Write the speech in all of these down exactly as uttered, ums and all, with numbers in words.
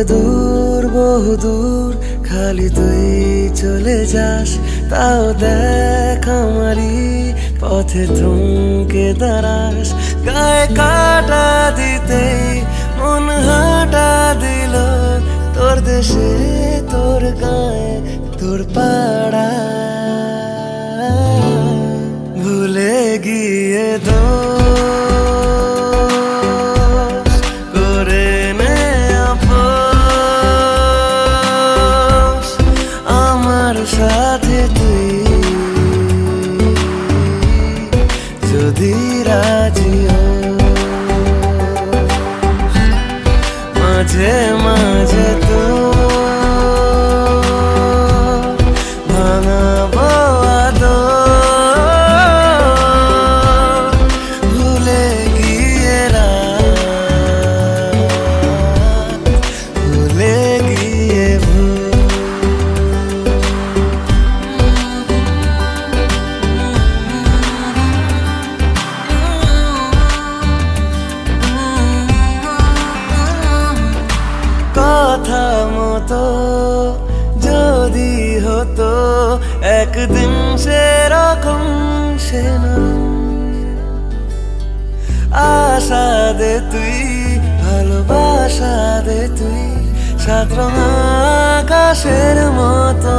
দূর বহু দূর খালি তুই চলে যাস, তাও দেখ আমারই পথে থমকে দাঁড়াস। গায়ে কাটা দিতেই মন হাঁটা দিল, তোর দেশে তোর গায়ে তোর পাড়া। ভুলে গিয়ে দোষ করে নে আপোষ, আমার সাথে তুই যদি রাজি হোস। মাঝে মাঝে তো ভাঙাবো আদর, ভুলে গিয়ে রাত, ভুলে গিয়ে ভোর। কথা মতো যদি হতো একদিন সেরকম সে আশা দে তুই, ভালোবাসা দে তুই, সাত রঙ আকাশের মতো।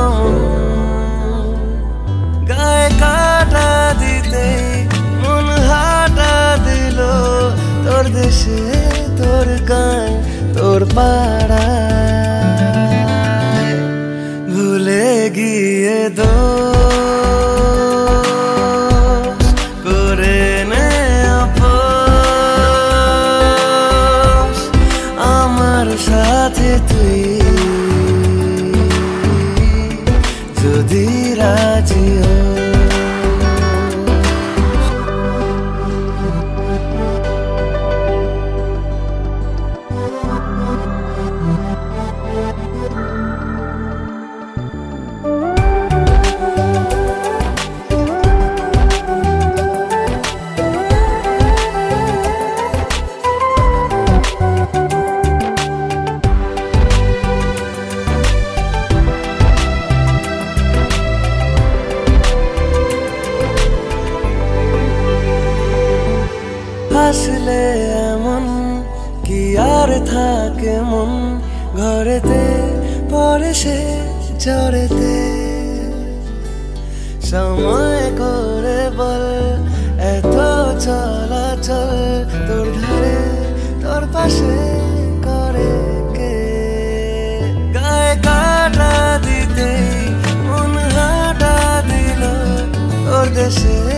গায়ে কাটা দিতে মন হাঁটা দিল, তোর দেশে তোর গায়ে তোর পাড়া। ভুলে গিয়ে দোষ করে নে আপোষ, আমার সাথে তুই যদি রাজি হোস। হাসলে এমন কি আর থাকে মন, ঘরেতে পড়ে সে ঝড়েতে। সময় করে বল এত চলাচল, তোর ধারে তোর পাশে করে কে? গায়ে কাটা দিতে মন হাঁটা দিল, তোর দেশে